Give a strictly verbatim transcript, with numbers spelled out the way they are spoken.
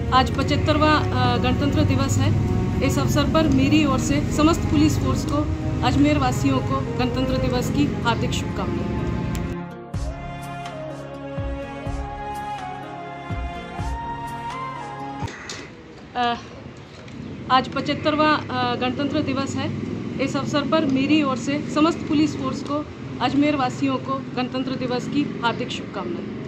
आज पचहत्तरवां गणतंत्र दिवस है। इस अवसर पर मेरी ओर से समस्त पुलिस फोर्स को, अजमेर वासियों को गणतंत्र दिवस की हार्दिक शुभकामनाएं। आज पचहत्तरवां गणतंत्र दिवस है। इस अवसर पर मेरी ओर से समस्त पुलिस फोर्स को, अजमेर वासियों को गणतंत्र दिवस की हार्दिक शुभकामनाएं।